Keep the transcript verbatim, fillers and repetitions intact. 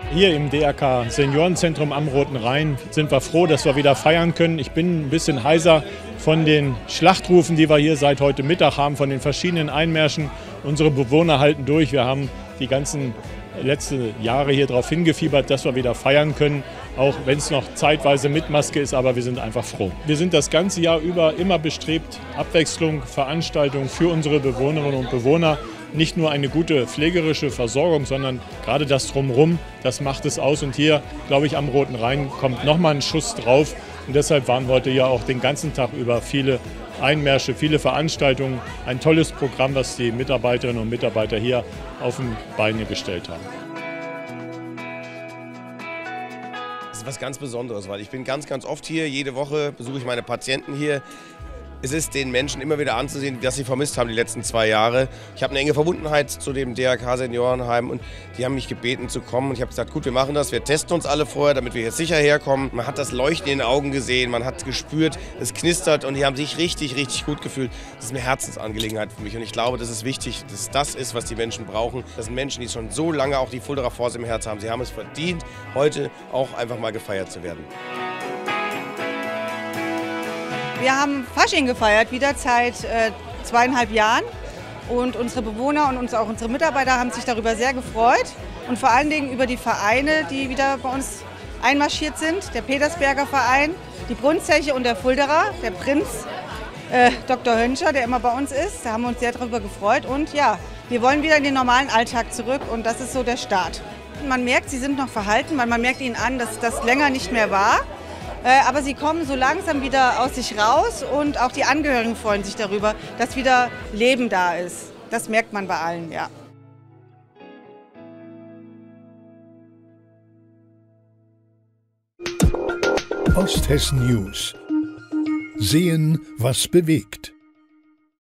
Hier im D R K Seniorenzentrum am Roten Rhein sind wir froh, dass wir wieder feiern können. Ich bin ein bisschen heiser von den Schlachtrufen, die wir hier seit heute Mittag haben, von den verschiedenen Einmärschen. Unsere Bewohner halten durch. Wir haben die ganzen letzten Jahre hier darauf hingefiebert, dass wir wieder feiern können, auch wenn es noch zeitweise mit Maske ist, aber wir sind einfach froh. Wir sind das ganze Jahr über immer bestrebt, Abwechslung, Veranstaltungen für unsere Bewohnerinnen und Bewohner. Nicht nur eine gute pflegerische Versorgung, sondern gerade das Drumherum, das macht es aus. Und hier, glaube ich, am Roten Rhein kommt nochmal ein Schuss drauf. Und deshalb waren heute ja auch den ganzen Tag über viele Einmärsche, viele Veranstaltungen. Ein tolles Programm, was die Mitarbeiterinnen und Mitarbeiter hier auf die Beine gestellt haben. Das ist was ganz Besonderes, weil ich bin ganz, ganz oft hier. Jede Woche besuche ich meine Patienten hier. Es ist den Menschen immer wieder anzusehen, dass sie vermisst haben die letzten zwei Jahre. Ich habe eine enge Verbundenheit zu dem D R K Seniorenheim und die haben mich gebeten zu kommen. Und ich habe gesagt, gut, wir machen das, wir testen uns alle vorher, damit wir jetzt sicher herkommen. Man hat das Leuchten in den Augen gesehen, man hat gespürt, es knistert und die haben sich richtig, richtig gut gefühlt. Das ist eine Herzensangelegenheit für mich und ich glaube, das ist wichtig, dass das ist, was die Menschen brauchen. Das sind Menschen, die schon so lange auch die Fuldaer Force im Herz haben. Sie haben es verdient, heute auch einfach mal gefeiert zu werden. Wir haben Fasching gefeiert, wieder seit äh, zweieinhalb Jahren. Und unsere Bewohner und uns, auch unsere Mitarbeiter haben sich darüber sehr gefreut. Und vor allen Dingen über die Vereine, die wieder bei uns einmarschiert sind. Der Petersberger Verein, die Brunzeche und der Fuldaer, der Prinz, äh, Doktor Hönscher, der immer bei uns ist. Da haben wir uns sehr darüber gefreut. Und ja, wir wollen wieder in den normalen Alltag zurück und das ist so der Start. Man merkt, sie sind noch verhalten, weil man merkt ihnen an, dass das länger nicht mehr war. Aber sie kommen so langsam wieder aus sich raus und auch die Angehörigen freuen sich darüber, dass wieder Leben da ist. Das merkt man bei allen, ja. Osthessen News. Sehen, was bewegt.